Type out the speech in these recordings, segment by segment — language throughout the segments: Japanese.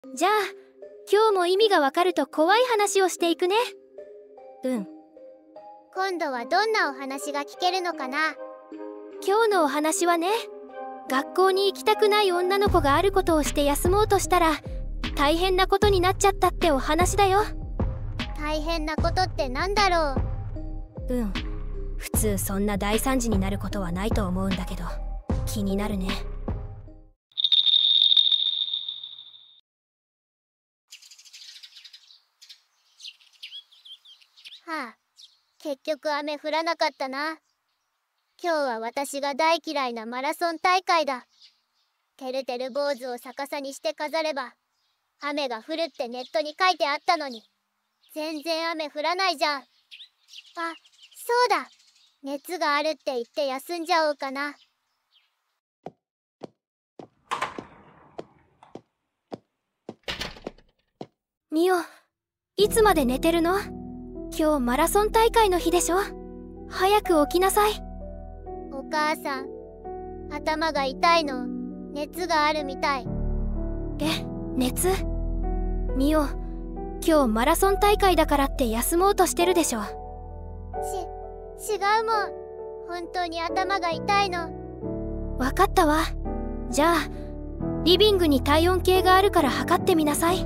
じゃあ今日も意味がわかると怖い話をしていくね。 今度はどんなお話が聞けるのかな。 今日のお話はね、学校に行きたくない女の子があることをして休もうとしたら大変なことになっちゃったってお話だよ。 大変なことってなんだろう。 普通そんな大惨事になることはないと思うんだけど気になるね。 結局雨降らなかったな。今日は私が大嫌いなマラソン大会だ。てるてる坊主を逆さにして飾れば雨が降るってネットに書いてあったのに全然雨降らないじゃん。そうだ、熱があるって言って休んじゃおうかな。 ミオ、いつまで寝てるの？今日マラソン大会の日でしょ。早く起きなさい。 お母さん、頭が痛いの。熱があるみたい。 熱？ミオ、今日マラソン大会だからって休もうとしてるでしょ。 違うもん。本当に頭が痛いの。 わかったわ。じゃあリビングに体温計があるから測ってみなさい。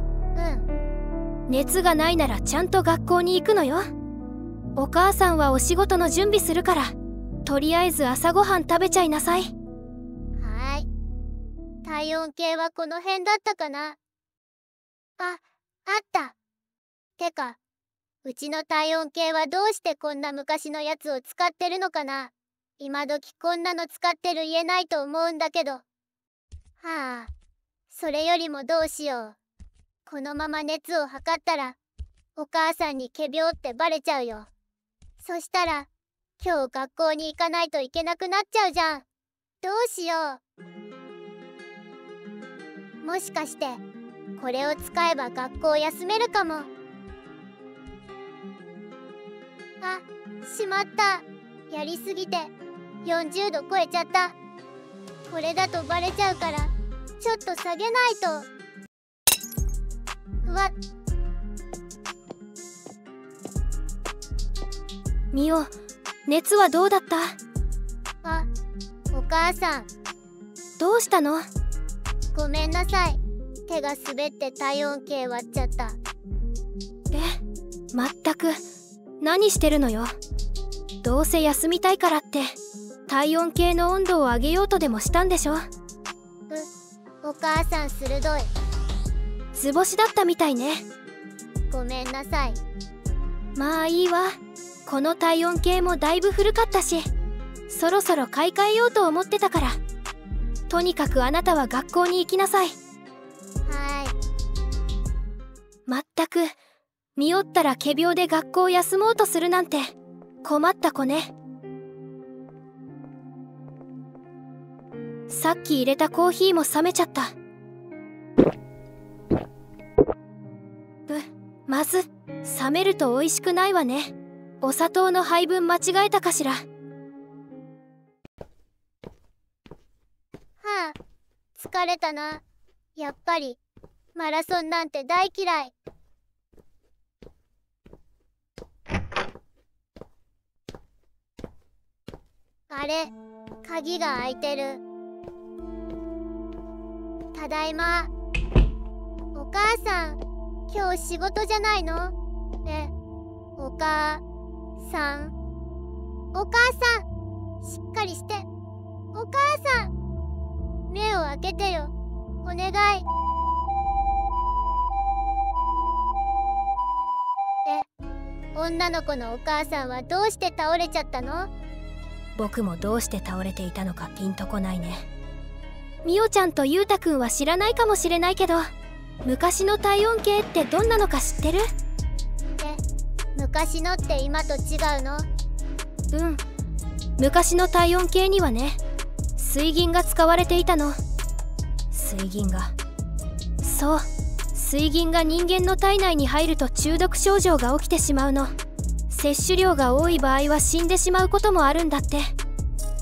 熱がないならちゃんと学校に行くのよ。お母さんはお仕事の準備するからとりあえず朝ごはん食べちゃいなさい。 はい。体温計はこの辺だったかな。あった。てか、うちの体温計はどうしてこんな昔のやつを使ってるのかな。今時こんなの使ってる家ないと思うんだけど。それよりもどうしよう。このまま熱を測ったらお母さんに仮病ってバレちゃうよ。そしたら今日学校に行かないといけなくなっちゃうじゃん。どうしよう。もしかしてこれを使えば学校休めるかも。しまった。やりすぎて40度超えちゃった。これだとバレちゃうからちょっと下げないと。 ミオ、熱はどうだった？ お母さん。 どうしたの？ ごめんなさい。手が滑って体温計割っちゃった。 まったく何してるのよ。どうせ休みたいからって体温計の温度を上げようとでもしたんでしょ。 お母さん鋭い。 図星だったみたいね。 ごめんなさい。 まあいいわ。この体温計もだいぶ古かったしそろそろ買い替えようと思ってたから。とにかくあなたは学校に行きなさい。まったく見おったら仮病で学校を休もうとするなんて困った子ね。さっき入れたコーヒーも冷めちゃった。まず冷めると美味しくないわね。お砂糖の配分間違えたかしら。 疲れたな。やっぱりマラソンなんて大嫌い。あれ、鍵が開いてる。ただいま。お母さん、今日仕事じゃないの？お母さん。お母さん、しっかりして。お母さん、目を開けてよ。お願い。女の子のお母さんはどうして倒れちゃったの？ 僕もどうして倒れていたのかピンとこないね。みおちゃんとゆうたくんは知らないかもしれないけど、昔の体温計ってどんなのか知ってる？ 昔のって今と違うの？ 昔の体温計にはね、水銀が使われていたの。水銀が。そう、水銀が人間の体内に入ると中毒症状が起きてしまうの。摂取量が多い場合は死んでしまうこともあるんだって。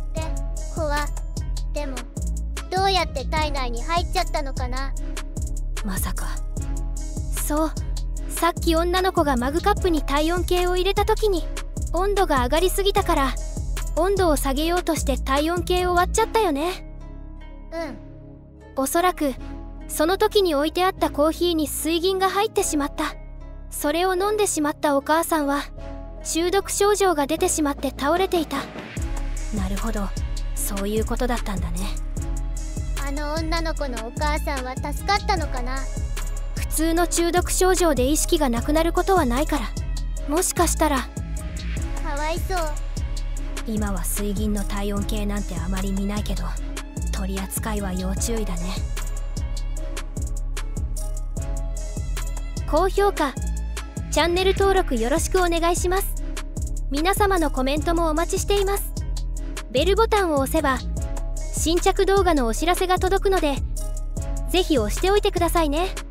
でもどうやって体内に入っちゃったのかな？ まさか。そう、さっき女の子がマグカップに体温計を入れた時に温度が上がりすぎたから温度を下げようとして体温計を割っちゃったよね。おそらくその時に置いてあったコーヒーに水銀が入ってしまった。それを飲んでしまったお母さんは中毒症状が出てしまって倒れていた。なるほど、そういうことだったんだね。 あの女の子のお母さんは助かったのかな。 普通の中毒症状で意識がなくなることはないから、もしかしたら。 かわいそう。 今は水銀の体温計なんてあまり見ないけど、取り扱いは要注意だね。高評価、チャンネル登録よろしくお願いします。皆様のコメントもお待ちしています。ベルボタンを押せば新着動画のお知らせが届くので、ぜひ押しておいてくださいね。